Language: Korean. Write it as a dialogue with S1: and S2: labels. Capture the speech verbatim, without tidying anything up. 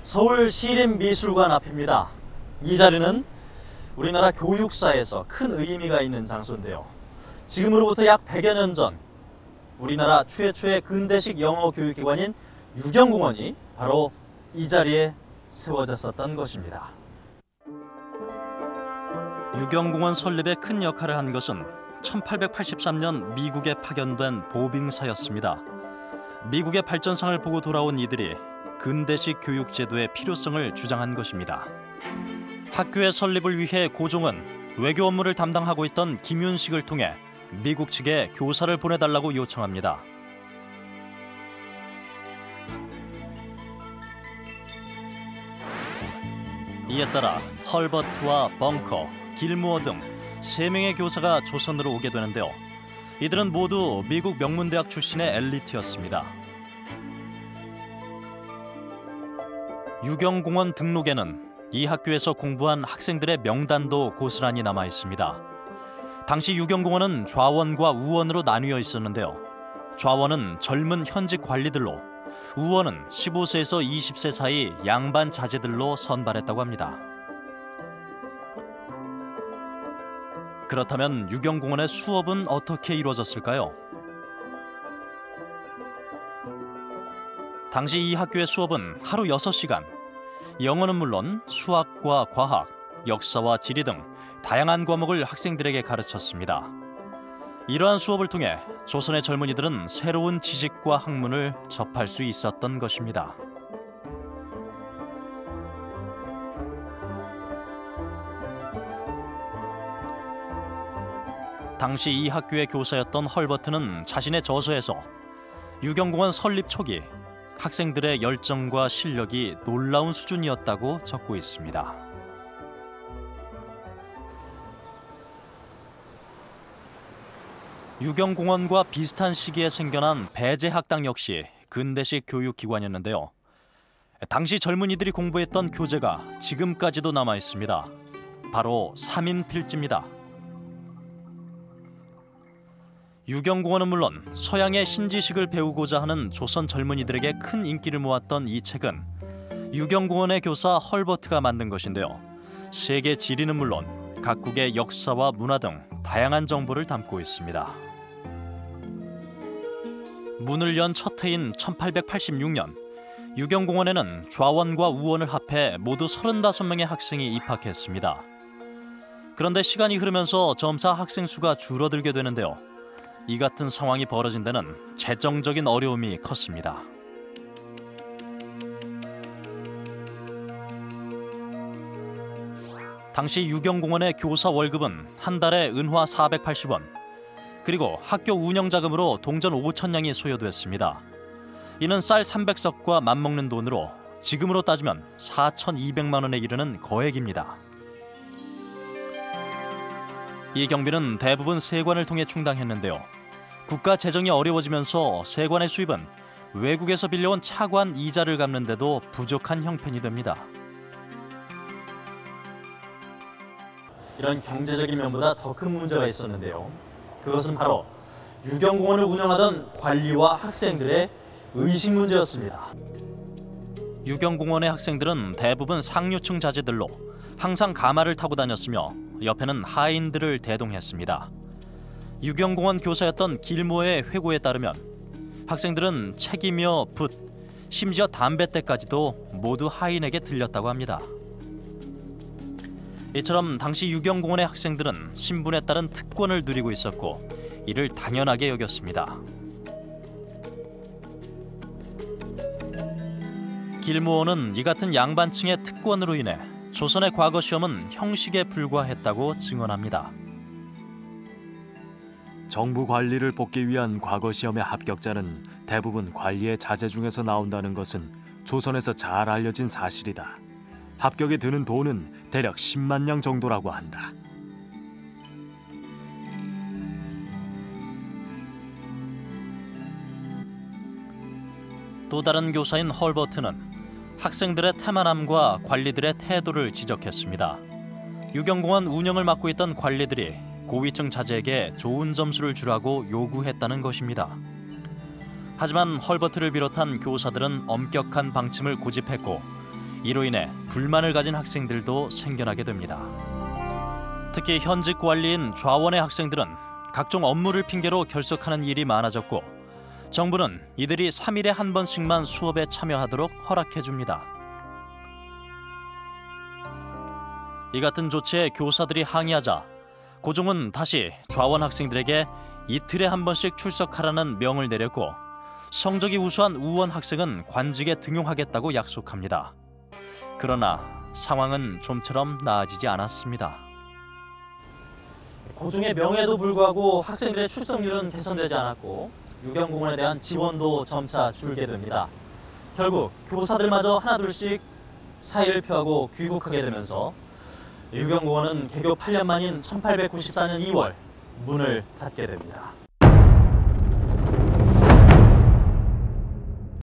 S1: 서울시립미술관 앞입니다. 이 자리는 우리나라 교육사에서 큰 의미가 있는 장소인데요. 지금으로부터 약 백여 년 전 우리나라 최초의 근대식 영어 교육기관인 유경공원이 바로 이 자리에 세워졌었던 것입니다. 유경공원 설립에 큰 역할을 한 것은 천팔백팔십삼 년 미국에 파견된 보빙사였습니다. 미국의 발전상을 보고 돌아온 이들이 근대식 교육제도의 필요성을 주장한 것입니다. 학교의 설립을 위해 고종은 외교 업무를 담당하고 있던 김윤식을 통해 미국 측에 교사를 보내달라고 요청합니다. 이에 따라 헐버트와 벙커, 길무어 등 세 명의 교사가 조선으로 오게 되는데요. 이들은 모두 미국 명문대학 출신의 엘리트였습니다. 유경공원 등록에는 이 학교에서 공부한 학생들의 명단도 고스란히 남아 있습니다. 당시 유경공원은 좌원과 우원으로 나뉘어 있었는데요. 좌원은 젊은 현직 관리들로, 우원은 십오 세에서 이십 세 사이 양반 자제들로 선발했다고 합니다. 그렇다면 유경공원의 수업은 어떻게 이루어졌을까요? 당시 이 학교의 수업은 하루 여섯 시간, 영어는 물론 수학과 과학, 역사와 지리 등 다양한 과목을 학생들에게 가르쳤습니다. 이러한 수업을 통해 조선의 젊은이들은 새로운 지식과 학문을 접할 수 있었던 것입니다. 당시 이 학교의 교사였던 헐버트는 자신의 저서에서 유경공원 설립 초기 학생들의 열정과 실력이 놀라운 수준이었다고 적고 있습니다. 유경공원과 비슷한 시기에 생겨난 배재학당 역시 근대식 교육기관이었는데요. 당시 젊은이들이 공부했던 교재가 지금까지도 남아 있습니다. 바로 삼인필지입니다. 유경공원은 물론 서양의 신지식을 배우고자 하는 조선 젊은이들에게 큰 인기를 모았던 이 책은 유경공원의 교사 헐버트가 만든 것인데요. 세계 지리는 물론 각국의 역사와 문화 등 다양한 정보를 담고 있습니다. 문을 연 첫 해인 천팔백팔십육 년, 유경공원에는 좌원과 우원을 합해 모두 서른다섯 명의 학생이 입학했습니다. 그런데 시간이 흐르면서 점차 학생 수가 줄어들게 되는데요. 이 같은 상황이 벌어진 데는 재정적인 어려움이 컸습니다. 당시 유경공원의 교사 월급은 한 달에 은화 사백팔십 원, 그리고 학교 운영 자금으로 동전 오천 냥이 소요됐습니다. 이는 쌀 삼백 석과 맞먹는 돈으로 지금으로 따지면 사천이백만 원에 이르는 거액입니다. 이 경비는 대부분 세관을 통해 충당했는데요. 국가 재정이 어려워지면서 세관의 수입은 외국에서 빌려온 차관 이자를 갚는 데도 부족한 형편이 됩니다. 이런 경제적인 면보다 더 큰 문제가 있었는데요. 그것은 바로 유경공원을 운영하던 관리와 학생들의 의식 문제였습니다. 유경공원의 학생들은 대부분 상류층 자제들로 항상 가마를 타고 다녔으며 옆에는 하인들을 대동했습니다. 유경공원 교사였던 길모의 회고에 따르면 학생들은 책이며 붓, 심지어 담뱃대까지도 모두 하인에게 들렸다고 합니다. 이처럼 당시 유경공원의 학생들은 신분에 따른 특권을 누리고 있었고 이를 당연하게 여겼습니다. 길모어는 이 같은 양반층의 특권으로 인해 조선의 과거 시험은 형식에 불과했다고 증언합니다.
S2: 정부 관리를 뽑기 위한 과거 시험의 합격자는 대부분 관리의 자제 중에서 나온다는 것은 조선에서 잘 알려진 사실이다. 합격에 드는 돈은 대략 십만 냥 정도라고 한다.
S1: 또 다른 교사인 헐버트는 학생들의 태만함과 관리들의 태도를 지적했습니다. 유경공원 운영을 맡고 있던 관리들이 고위층 자제에게 좋은 점수를 주라고 요구했다는 것입니다. 하지만 헐버트를 비롯한 교사들은 엄격한 방침을 고집했고 이로 인해 불만을 가진 학생들도 생겨나게 됩니다. 특히 현직 관리인 좌원의 학생들은 각종 업무를 핑계로 결석하는 일이 많아졌고 정부는 이들이 삼 일에 한 번씩만 수업에 참여하도록 허락해줍니다. 이 같은 조치에 교사들이 항의하자 고종은 다시 좌원 학생들에게 이틀에 한 번씩 출석하라는 명을 내렸고 성적이 우수한 우원 학생은 관직에 등용하겠다고 약속합니다. 그러나 상황은 좀처럼 나아지지 않았습니다. 고종의 명에도 불구하고 학생들의 출석률은 개선되지 않았고 유경공원에 대한 지원도 점차 줄게 됩니다. 결국 교사들마저 하나둘씩 사의를 표하고 귀국하게 되면서 유경공원은 개교 팔 년 만인 천팔백구십사 년 이월 문을 닫게 됩니다.